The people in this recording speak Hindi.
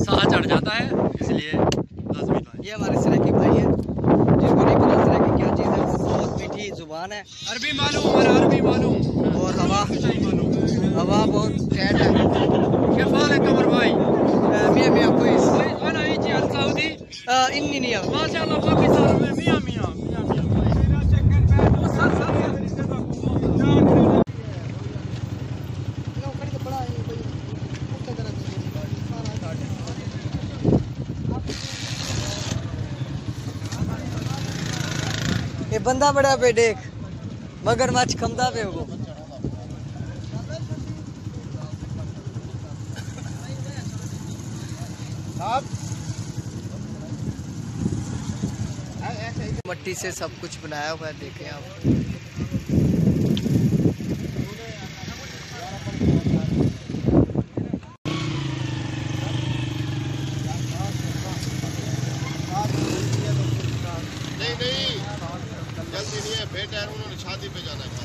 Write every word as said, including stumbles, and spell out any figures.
साह चढ़ जाता है, इसलिए लाजमी। ये हमारे सराकी भाई है, जिसको नहीं पता सराकी क्या चीज़ है। बहुत मीठी जुबान है, अरबी मालूम और अरबी मालूम, और हवा हवा बहुत ठंड है। क्या हाल है कमर भाई? मियाँ मियाँ कोई अना इजी अल सऊदी इन्नी नहीं है माशाल्लाह, पाकिस्तान में मियाँ मियाँ मियाँ ये बंदा बड़ा पे देख, मगरमच्छ खमदा पे वो। मट्टी से सब कुछ बनाया हुआ है, देखें आप। नहीं नहीं जल्दी नहीं है, बेटा है, उन्होंने शादी पे जाना है।